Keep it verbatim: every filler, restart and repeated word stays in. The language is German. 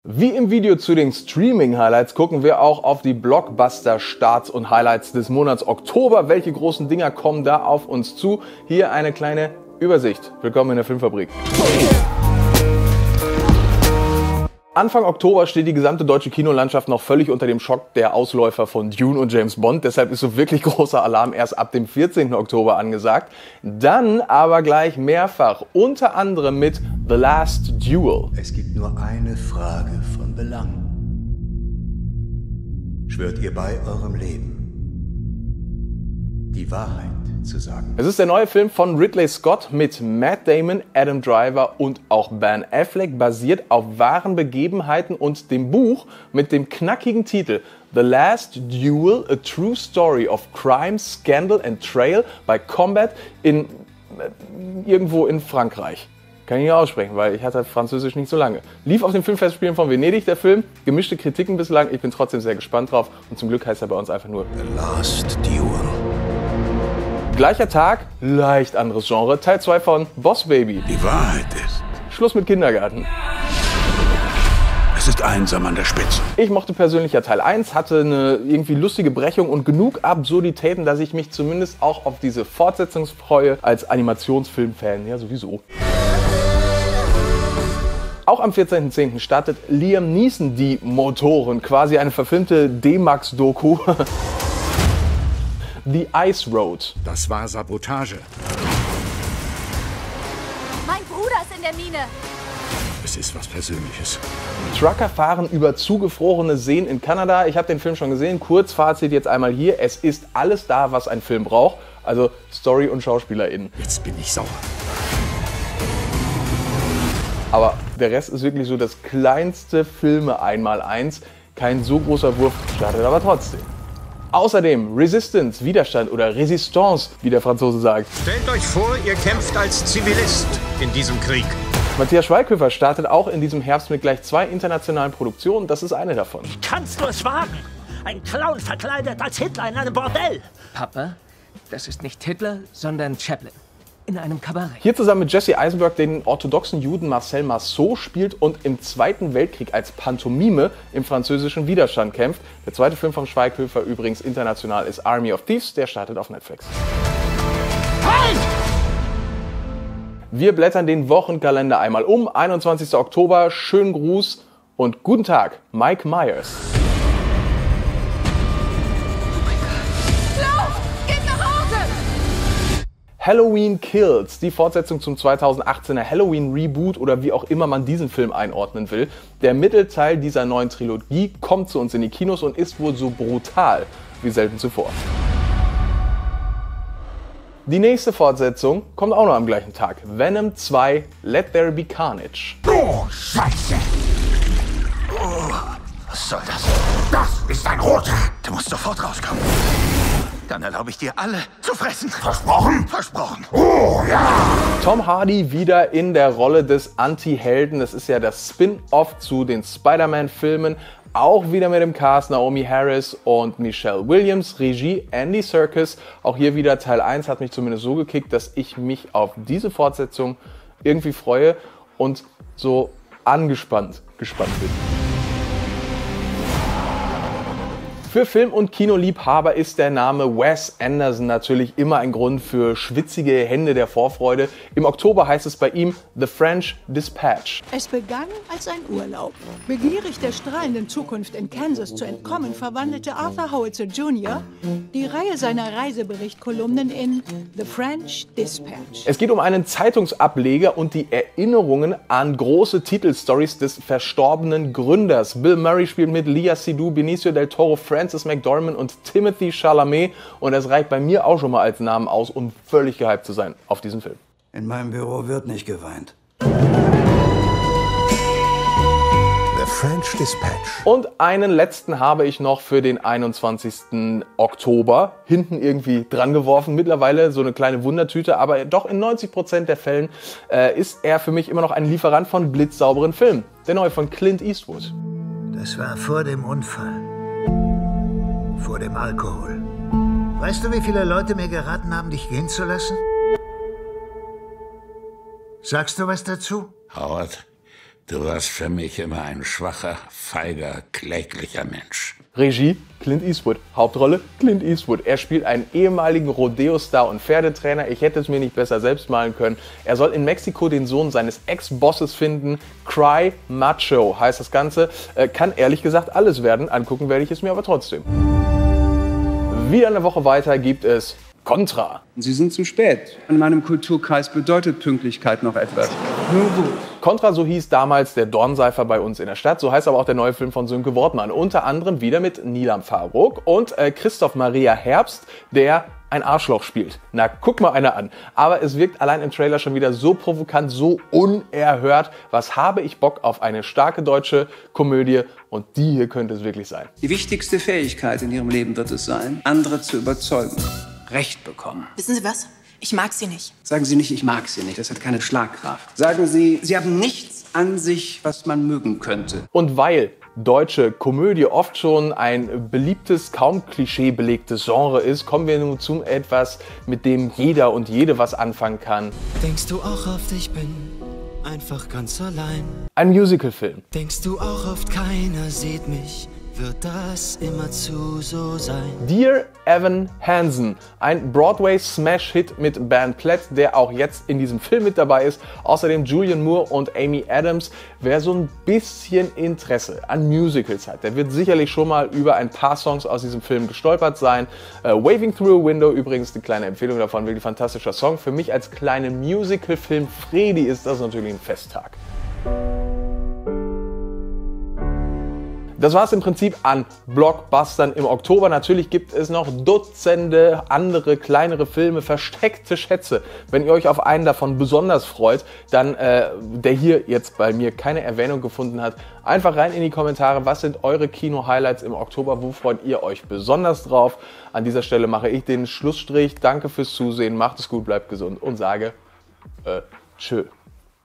Wie im Video zu den Streaming-Highlights gucken wir auch auf die Blockbuster-Starts und Highlights des Monats Oktober. Welche großen Dinger kommen da auf uns zu? Hier eine kleine Übersicht. Willkommen in der Filmfabrik. Anfang Oktober steht die gesamte deutsche Kinolandschaft noch völlig unter dem Schock der Ausläufer von Dune und James Bond. Deshalb ist so wirklich großer Alarm erst ab dem vierzehnten Oktober angesagt. Dann aber gleich mehrfach, unter anderem mit The Last Duel. Es gibt nur eine Frage von Belang. Schwört ihr bei eurem Leben, die Wahrheit zu sagen? Es ist der neue Film von Ridley Scott mit Matt Damon, Adam Driver und auch Ben Affleck, basiert auf wahren Begebenheiten und dem Buch mit dem knackigen Titel The Last Duel, a True Story of Crime, Scandal and Trail by Combat in äh, irgendwo in Frankreich. Kann ich nicht aussprechen, weil ich hatte Französisch nicht so lange. Lief auf den Filmfestspielen von Venedig, der Film. Gemischte Kritiken bislang. Ich bin trotzdem sehr gespannt drauf. Und zum Glück heißt er bei uns einfach nur The Last Duel. Gleicher Tag, leicht anderes Genre. Teil zwei von Boss Baby. Die Wahrheit ist, Schluss mit Kindergarten. es ist einsam an der Spitze. Ich mochte persönlich ja Teil eins, hatte eine irgendwie lustige Brechung und genug Absurditäten, dass ich mich zumindest auch auf diese Fortsetzung freue, als Animationsfilmfan ja sowieso. Auch am vierzehnten zehnten startet Liam Neeson die Motoren, quasi eine verfilmte D-Max-Doku. The Ice Road. Das war Sabotage. Mein Bruder ist in der Mine. Es ist was Persönliches. Trucker fahren über zugefrorene Seen in Kanada. Ich habe den Film schon gesehen. Kurzfazit jetzt einmal hier. Es ist alles da, was ein Film braucht. Also Story und SchauspielerInnen. Jetzt bin ich sauer. Aber der Rest ist wirklich so das kleinste Filme einmal eins. Kein so großer Wurf, startet aber trotzdem. Außerdem Resistance, Widerstand oder Resistance, wie der Franzose sagt. Stellt euch vor, ihr kämpft als Zivilist in diesem Krieg. Matthias Schweighöfer startet auch in diesem Herbst mit gleich zwei internationalen Produktionen. Das ist eine davon. Kannst du es wagen? Ein Clown verkleidet als Hitler in einem Bordell. Papa, das ist nicht Hitler, sondern Chaplin. In einem Kabarett. Hier zusammen mit Jesse Eisenberg den orthodoxen Juden Marcel Marceau spielt und im Zweiten Weltkrieg als Pantomime im französischen Widerstand kämpft. Der zweite Film von Schweighöfer übrigens international ist Army of Thieves, der startet auf Netflix. Halt! Wir blättern den Wochenkalender einmal um. einundzwanzigsten Oktober, schönen Gruß und guten Tag, Mike Myers. Halloween Kills, die Fortsetzung zum zweitausendachtzener Halloween Reboot oder wie auch immer man diesen Film einordnen will. Der Mittelteil dieser neuen Trilogie kommt zu uns in die Kinos und ist wohl so brutal wie selten zuvor. Die nächste Fortsetzung kommt auch noch am gleichen Tag. Venom zwei, Let There Be Carnage. Oh, Scheiße! Oh, was soll das? Das ist ein Roter! Der muss sofort rauskommen. Dann erlaube ich dir alle zu fressen. Versprochen? Versprochen. Oh, ja! Tom Hardy wieder in der Rolle des Anti-Helden. Das ist ja das Spin-Off zu den Spider-Man-Filmen. Auch wieder mit dem Cast Naomi Harris und Michelle Williams. Regie Andy Serkis. Auch hier wieder Teil eins hat mich zumindest so gekickt, dass ich mich auf diese Fortsetzung irgendwie freue und so angespannt gespannt bin. Für Film- und Kinoliebhaber ist der Name Wes Anderson natürlich immer ein Grund für schwitzige Hände der Vorfreude. Im Oktober heißt es bei ihm The French Dispatch. Es begann als ein Urlaub. Begierig der strahlenden Zukunft in Kansas zu entkommen, verwandelte Arthur Howitzer Junior die Reihe seiner Reiseberichtkolumnen in The French Dispatch. Es geht um einen Zeitungsableger und die Erinnerungen an große Titelstories des verstorbenen Gründers. Bill Murray spielt mit, Lea Seydoux, Benicio del Toro, Frances McDormand und Timothée Chalamet. Und das reicht bei mir auch schon mal als Namen aus, um völlig gehypt zu sein auf diesen Film. In meinem Büro wird nicht geweint. The French Dispatch. Und einen letzten habe ich noch für den einundzwanzigsten Oktober. Hinten irgendwie dran geworfen. Mittlerweile so eine kleine Wundertüte, aber doch in neunzig Prozent der Fällen äh, ist er für mich immer noch ein Lieferant von blitzsauberen Filmen. Der neue von Clint Eastwood. Das war vor dem Unfall. Vor dem Alkohol. Weißt du, wie viele Leute mir geraten haben, dich gehen zu lassen? Sagst du was dazu? Howard, Du warst für mich immer ein schwacher, feiger, kläglicher Mensch. Regie Clint Eastwood, Hauptrolle Clint Eastwood. Er spielt einen ehemaligen Rodeo-Star und Pferdetrainer. Ich hätte es mir nicht besser selbst malen können. Er soll in Mexiko den Sohn seines Ex-Bosses finden. Cry Macho heißt das Ganze. Kann ehrlich gesagt alles werden. Angucken werde ich es mir aber trotzdem. Wieder eine Woche weiter gibt es Contra. Sie sind zu spät. In meinem Kulturkreis bedeutet Pünktlichkeit noch etwas. Nun gut. Contra, so hieß damals der Dornseifer bei uns in der Stadt. So heißt aber auch der neue Film von Sönke Wortmann. Unter anderem wieder mit Nilam Faruk und äh, Christoph Maria Herbst, der ein Arschloch spielt. Na, guck mal einer an. Aber es wirkt allein im Trailer schon wieder so provokant, so unerhört. Was habe ich Bock auf eine starke deutsche Komödie? Und die hier könnte es wirklich sein. Die wichtigste Fähigkeit in Ihrem Leben wird es sein, andere zu überzeugen. Recht bekommen. Wissen Sie was? Ich mag Sie nicht. Sagen Sie nicht, ich mag Sie nicht. Das hat keine Schlagkraft. Sagen Sie, Sie haben nichts an sich, was man mögen könnte. Und weil deutsche Komödie oft schon ein beliebtes, kaum klischeebelegtes Genre ist, kommen wir nun zu etwas, mit dem jeder und jede was anfangen kann. Denkst du auch oft, ich bin einfach ganz allein? Ein Musicalfilm. Denkst du auch oft, keiner sieht mich? Wird das immerzu so sein? Dear Evan Hansen, ein Broadway-Smash-Hit mit Ben Platt, der auch jetzt in diesem Film mit dabei ist. Außerdem Julianne Moore und Amy Adams. Wer so ein bisschen Interesse an Musicals hat, der wird sicherlich schon mal über ein paar Songs aus diesem Film gestolpert sein. Äh, Waving Through a Window, übrigens eine kleine Empfehlung davon, wirklich fantastischer Song. Für mich als kleine Musical-Film-Fredi ist das natürlich ein Festtag. Das war es im Prinzip an Blockbustern im Oktober. Natürlich gibt es noch Dutzende andere kleinere Filme, versteckte Schätze. Wenn ihr euch auf einen davon besonders freut, dann äh, der hier jetzt bei mir keine Erwähnung gefunden hat, einfach rein in die Kommentare. Was sind eure Kino-Highlights im Oktober? Wo freut ihr euch besonders drauf? An dieser Stelle mache ich den Schlussstrich. Danke fürs Zusehen, macht es gut, bleibt gesund und sage äh, tschö.